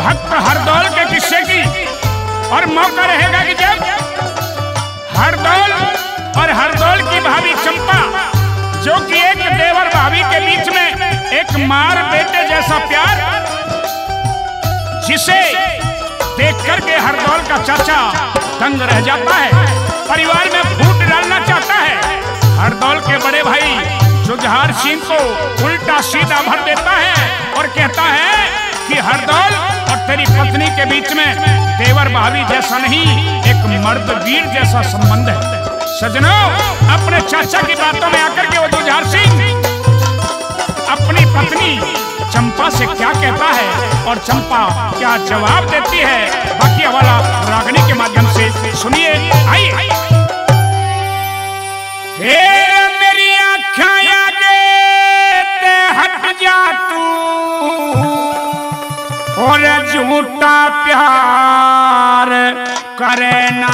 भक्त हरदौल के किस्से की। और मौका रहेगा कि जब हरदौल और हरदौल की भाभी चंपा, जो कि एक देवर भाभी के बीच में एक मार बेटे जैसा प्यार, जिसे देख करके हरदौल का चाचा दंग रह जाता है, परिवार में फूट डालना चाहता है। हरदौल के बड़े भाई जुझार सिंह को उल्टा सीधा भर देता है और कहता है कि हरदौल और तेरी पत्नी के बीच में देवर भाभी जैसा नहीं, एक मर्द वीर जैसा संबंध है। सजनों, अपने चाचा की बातों में आकर के वो जुझार सिंह अपनी पत्नी चंपा से क्या कहता है और चंपा क्या जवाब देती है, बाकी हवाला रागनी के माध्यम से सुनिए। आइए। मेरी आँखें आगे ते हट जा तू, और झूठा प्यार करे ना।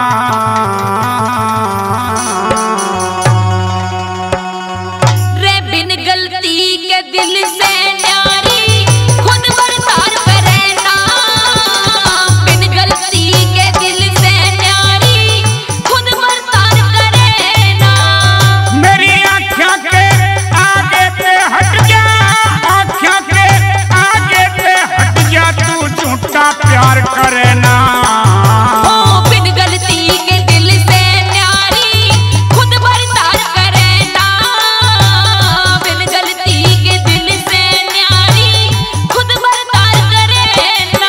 रे बिन गलती के दिल से न्यारी खुद बर्तार करे ना। बिन गलती के दिल से न्यारी खुद बर्तार करे ना। मेरी आँखों के आगे पे हट जा, आँखों के आगे पे हट जा, तू झूठा प्यार करे ना। बिन गलती के दिल से न्यारी खुद बर्तार करे ना। बिन गलती के दिल से न्यारी खुद बर्तार करे ना।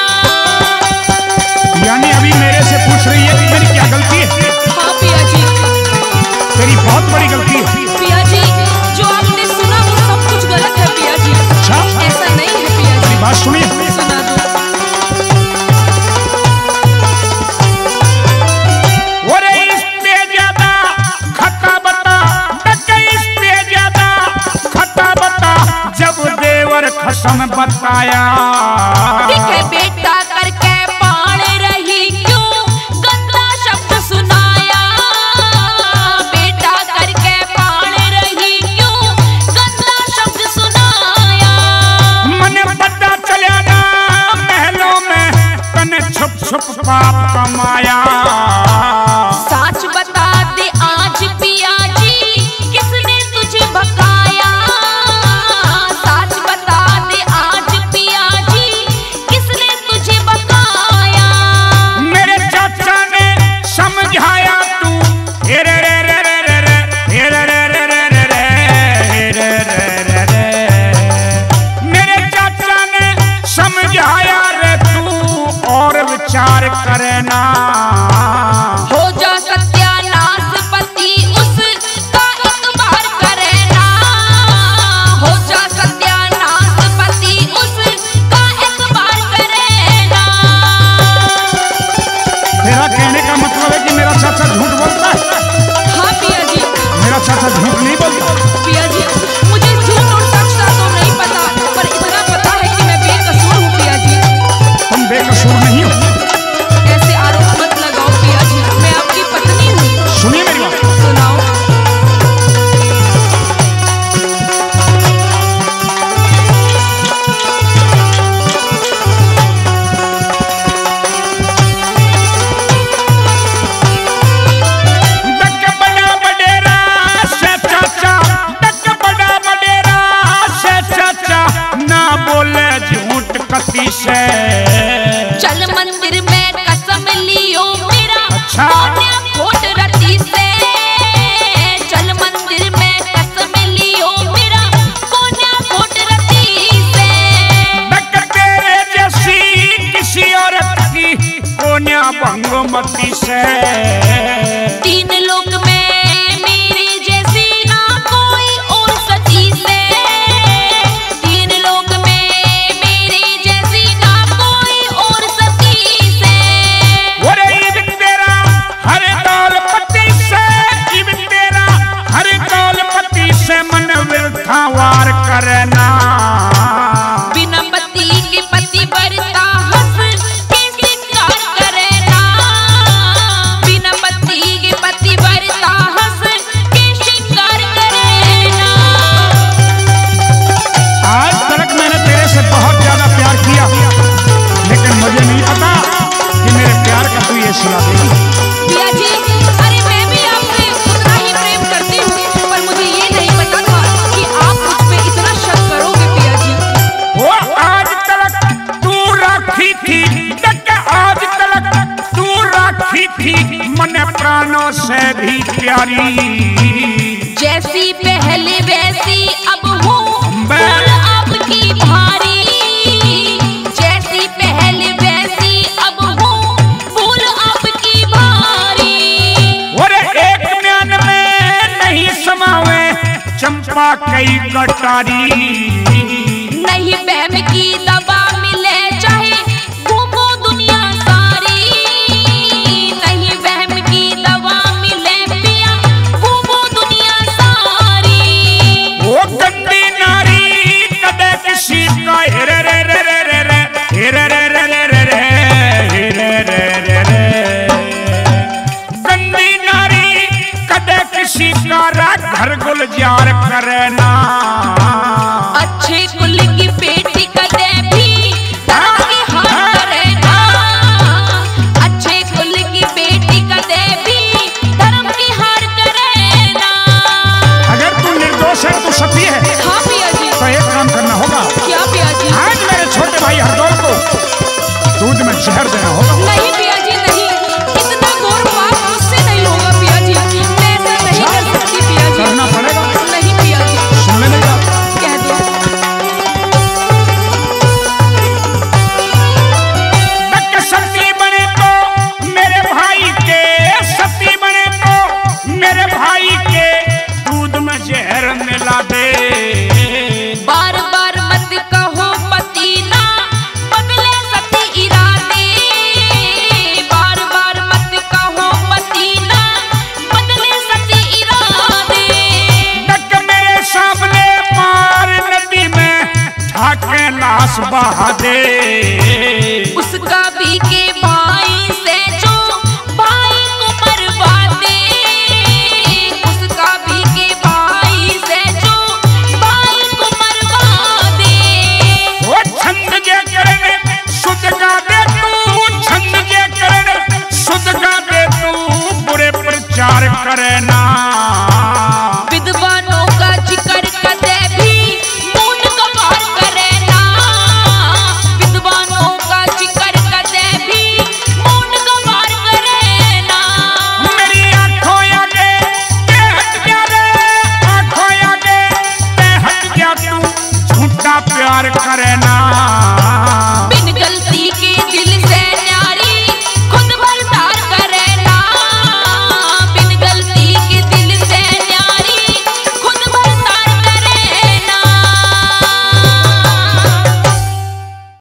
यानी अभी मेरे से पूछ रही है कि मेरी क्या गलती है? हाँ पिया जी, तेरी बहुत बड़ी गलती है। पिया जी, जो आपने सुना वो सब कुछ गलत है पिया जी। अच्छा, ऐसा नहीं है पिया जी। मेरी बात सुनिए। सुना दो। खसम बताया बेटा करके पाल रही क्यों गंदा शब्द सुनाया। बेटा करके पाल रही क्यों गंदा शब्द सुनाया। मन पता चला ना महलों में तने छुप छुप पाप कमाया। सच बता दे आज पिया जी किसने तुझे भकाया। सच बता दे आज पिया जी किसने तुझे भकाया। मेरे चाचा ने समझाया तू रे रे रे रे रे रे रे रे रे रे रे रे। मेरे चाचा ने समझाया रे तू और विचार करना। हो जा सत्यानाश पति उसका इतबार करे ना। हो जा सत्यानाश पति उसका इतबार करे ना। तेरा कहने का मतलब है कि मेरा चाचा झूठ बोलता है? हाँ पिया जी। मेरा चाचा झूठ नहीं बोलता। पिया जी, मुझे झूठ और सच का तो नहीं पता, पर इतना पता है कि मैं बेकसूर हूँ पिया जी। तुम बेकसूर नहीं हो। ऐसे आरोप मत लगाओ पिया जी, मैं आपकी पत्नी हूँ। सुनिए मेरी बात। सुनाओ। डक बड़ा बडेरा से चाचा, डक बड़ा बडेरा से चाचा, ना बोले झूठ कसी से। चल मंदिर में कसम लियो मेरा अच्छा। कोट रती से। चल मंदिर में कसम लियो मेरा कोट रती से। डक तेरे जैसी किसी औरत की कोन्या भंगमती से। तीन लोक में मेरी जैसी ना कोई और सती से। तीन लोक में मेरी जैसी ना कोई और सती से। ओरे इब तेरा हर दौल पति से, इब तेरा हर दौल पति से मन विरथा वार करना। बिना पति के पति बरता हंस के शिकार करे ना। बिना पति के पति बरता हंस के शिकार करे ना। आज तक मैंने तेरे से बहुत ज्यादा प्यार किया, लेकिन प्यारी। जैसी पहले वैसी अब हूँ भूल आपकी भारी। जैसी पहले वैसी अब हूँ भूल आपकी भारी। और एक म्यान में नहीं समावे चंपा कई कटारी। नहीं बहम की दवा मिले चाहे घूमो दुनिया सारी। नहीं बहम की दवा मिले पिया घूमो दुनिया सारी। वो गंदी नारी कदे किसी का हेरे रे रे रे रे रे हेरे रे रे रे रे रे हेरे रे रे रे। गंदी नारी कदे किसी का घर गुलजार करे ना। अच्छे कुल की बेटी कदे भी धर्म की हार करे ना। अच्छे कुल की बेटी कदे भी धर्म की हार करे ना। अगर तू निर्दोष है, तू सती है, हाँ पिया जी। तो एक काम करना होगा। क्या पिया जी? आज मेरे छोटे भाई हरदौल को दूध में जहर देना होगा। नहीं पिया जी नहीं, इतना घोर पाप मुझसे नहीं होगा पिया जी। मैं ऐसा नहीं कर सकती पिया जी। करना पड़ेगा। नहीं पिया जी। सुन ले मेरी बात। कह दो। सती बने तो मेरे भाई के, सती बने तो मेरे भाई के दूध में जहर मिला दे। बार बार मत कहो पति ना बदले सती इरादे। बार बार मत कहो पति ना बदले सती इरादे। डक मेरे सामने पार नदी में ठाके लाश बहा दे। उसका भी के भाई से जो भाई को मरवा दे। उसका भी के भाई से जो भाई को मरवा दे। वो छंद जे करने शुद्ध गा दे तू, छंद जे करने शुद्ध गा दे तू, बुरे प्रचार करे ना। विद्वानों का जिक्र कदे भी मूड कबार करे ना। विद्वानों का जिक्र कदे भी मूड कबार करे ना। मेरी आंखों आगे ते हट गया रे, आंखों आगे ते हट गया तू, झूठा प्यार करे ना।